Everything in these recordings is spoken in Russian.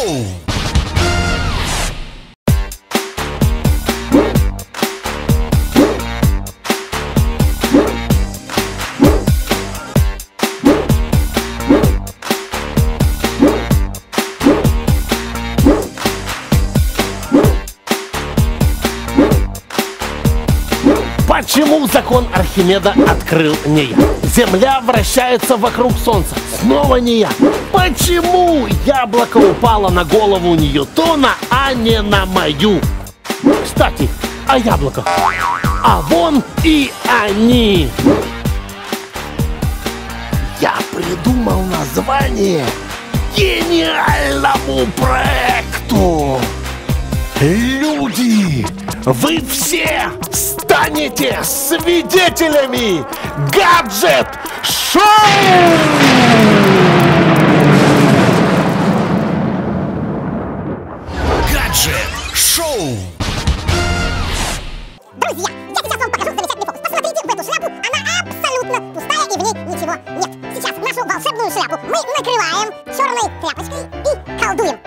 Шоу. Почему закон Архимеда открыл не я? Земля вращается вокруг Солнца. Снова не я. Почему яблоко упало на голову Ньютона, а не на мою? Кстати, о яблоках. А вон и они. Я придумал название гениальному проекту. Люди, вы все станете свидетелями гаджет-шоу! Гаджет-шоу. Друзья, я сейчас вам покажу замечательный фокус. Посмотрите в эту шляпу, она абсолютно пустая и в ней ничего нет. Сейчас нашу волшебную шляпу мы накрываем черной тряпочкой и колдуем.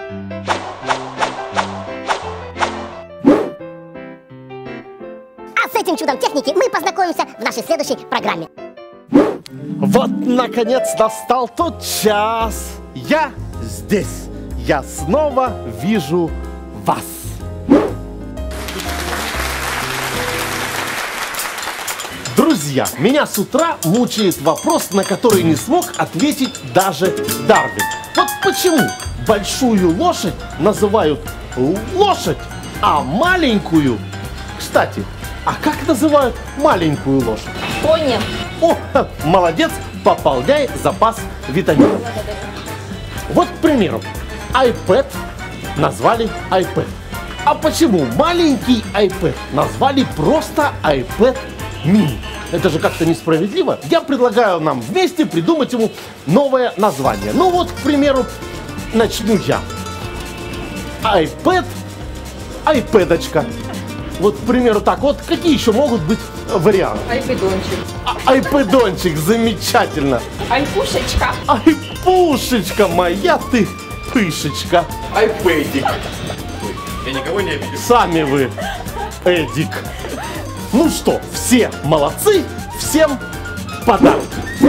А с этим чудом техники мы познакомимся в нашей следующей программе. Вот, наконец, настал тот час. Я здесь. Я снова вижу вас. Друзья, меня с утра мучает вопрос, на который не смог ответить даже Дарвин. Вот почему большую лошадь называют лошадь, а маленькую... Кстати, а как называют маленькую лошадь? Пони. О, молодец, пополняй запас витаминов. Вот, к примеру, iPad назвали iPad. А почему маленький iPad назвали просто iPad mini? Это же как-то несправедливо. Я предлагаю нам вместе придумать ему новое название. Ну вот, к примеру, начну я. iPad, iPadочка. Вот, к примеру, так. Вот какие еще могут быть варианты? Айпедончик. Айпедончик, замечательно. Айпушечка. Айпушечка моя ты, пышечка. Айпэдик. Я никого не обидел. Сами вы, Эдик. Ну что, все молодцы, всем подарки.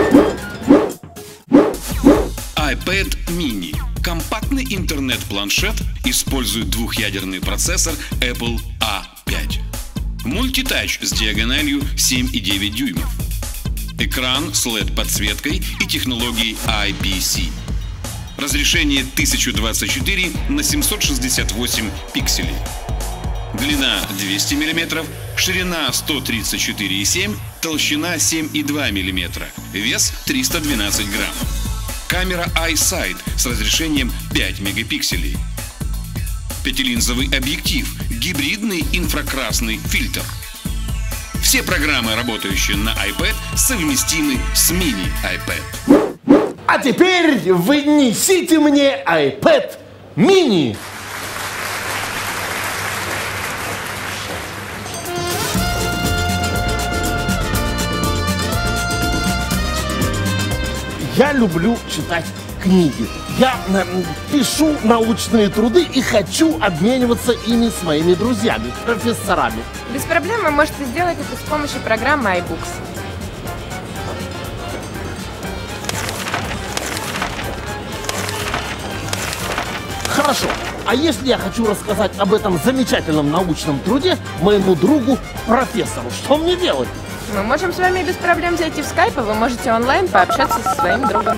iPad mini. Компактный интернет-планшет использует двухъядерный процессор Apple A5. Мультитач с диагональю 7,9 дюймов. Экран с LED-подсветкой и технологией IPC. Разрешение 1024 на 768 пикселей. Длина 200 мм, ширина 134,7, толщина 7,2 мм, вес 312 грамм. Камера iSight с разрешением 5 мегапикселей. Пятилинзовый объектив, гибридный инфракрасный фильтр. Все программы, работающие на iPad, совместимы с мини-iPad. А теперь вы несите мне iPad mini. Я люблю читать книги. Я пишу научные труды и хочу обмениваться ими с моими друзьями, профессорами. Без проблем вы можете сделать это с помощью программы iBooks. Хорошо. А если я хочу рассказать об этом замечательном научном труде моему другу, профессору, что мне делать? Мы можем с вами без проблем зайти в Skype, и вы можете онлайн пообщаться со своим другом.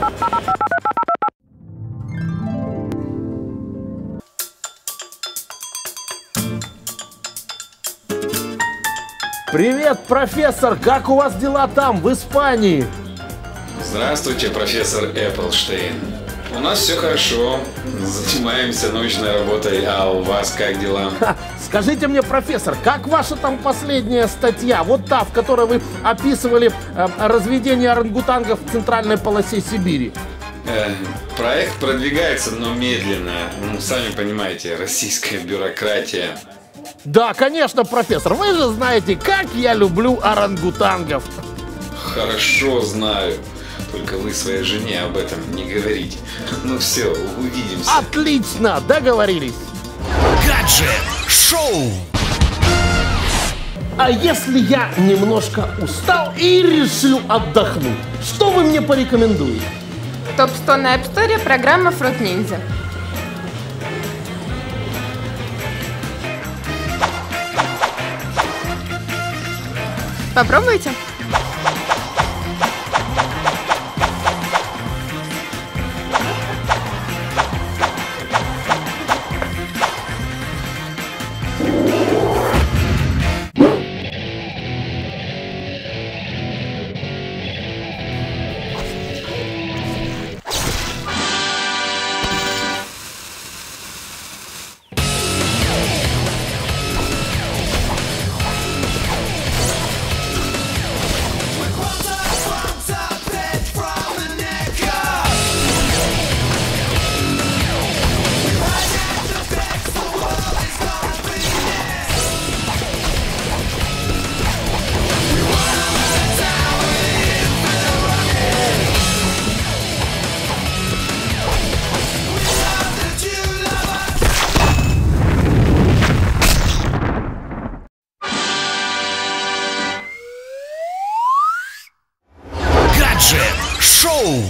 Привет, профессор! Как у вас дела там, в Испании? Здравствуйте, профессор Эпплштейн. У нас все хорошо, занимаемся научной работой, а у вас как дела? Скажите мне, профессор, как ваша там последняя статья? Вот та, в которой вы описывали разведение орангутангов в центральной полосе Сибири. Проект продвигается, но медленно. Ну, сами понимаете, российская бюрократия. Да, конечно, профессор, вы же знаете, как я люблю орангутангов. Хорошо знаю. Только вы своей жене об этом не говорите. Ну все, увидимся. Отлично, договорились. Гаджет-шоу. А если я немножко устал и решил отдохнуть, что вы мне порекомендуете? Топ-100 на App Store программа Fruit Ninja. Попробуйте. Гаджет-шоу.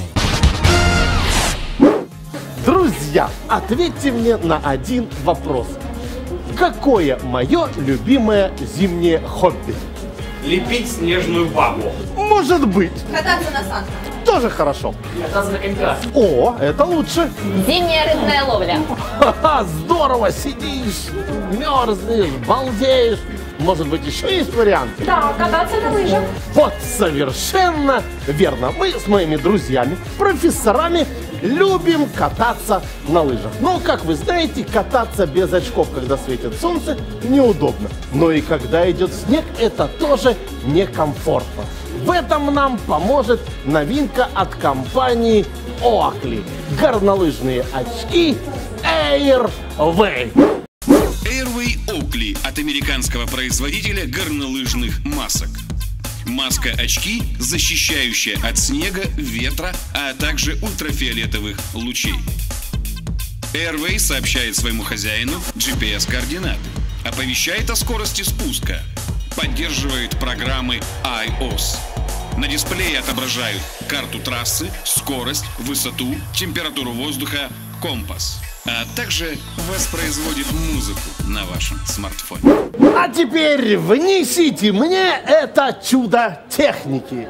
Друзья, ответьте мне на один вопрос. Какое мое любимое зимнее хобби? Лепить снежную бабу. Может быть, Кататься на санках. тоже хорошо. Кататься на коньках. О, это лучше. Зимняя рыбная ловля. Ха-ха, здорово, сидишь, мерзнешь, балдеешь. Может быть, еще есть варианты? Да, кататься на лыжах. Вот совершенно верно. Мы с моими друзьями, профессорами, любим кататься на лыжах. Но, как вы знаете, кататься без очков, когда светит солнце, неудобно. Но и когда идет снег, это тоже некомфортно. В этом нам поможет новинка от компании Oakley. Горнолыжные очки Airway. Airway Oakley от американского производителя горнолыжных масок. Маска-очки, защищающая от снега, ветра, а также ультрафиолетовых лучей. Airway сообщает своему хозяину GPS-координаты, оповещает о скорости спуска, поддерживает программы iOS. На дисплее отображают карту трассы, скорость, высоту, температуру воздуха, компас. А также воспроизводит музыку на вашем смартфоне. А теперь внесите мне это чудо техники.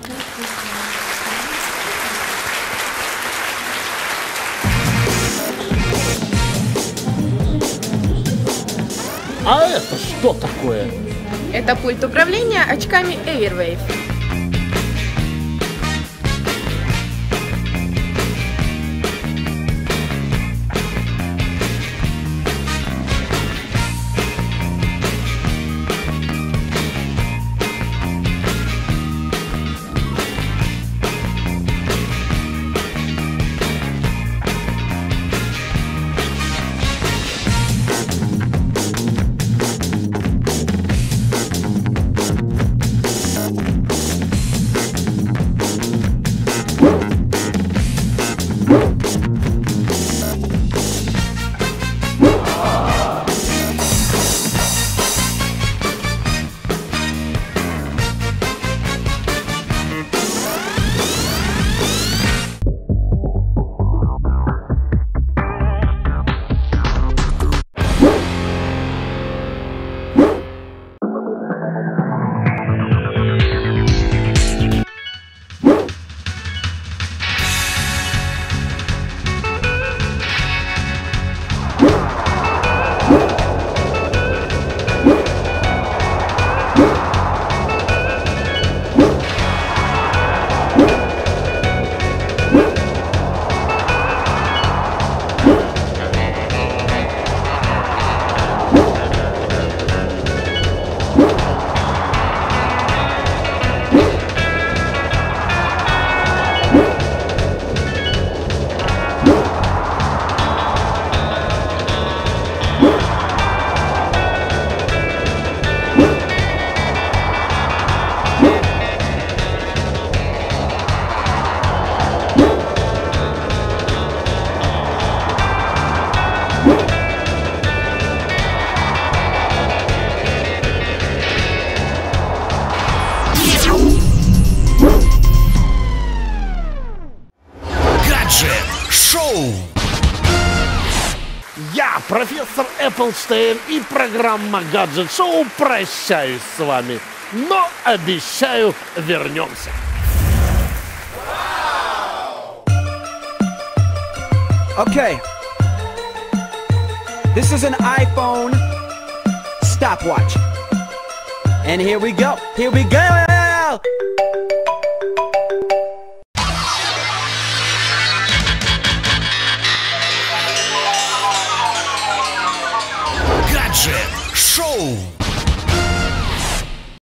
А это что такое? Это пульт управления очками Airwave. профессор Эпплштейн и программа Гаджет Шоу. Прощаюсь с вами, но обещаю, вернемся. Okay. This is an iPhone stopwatch. And here we go. Here we go.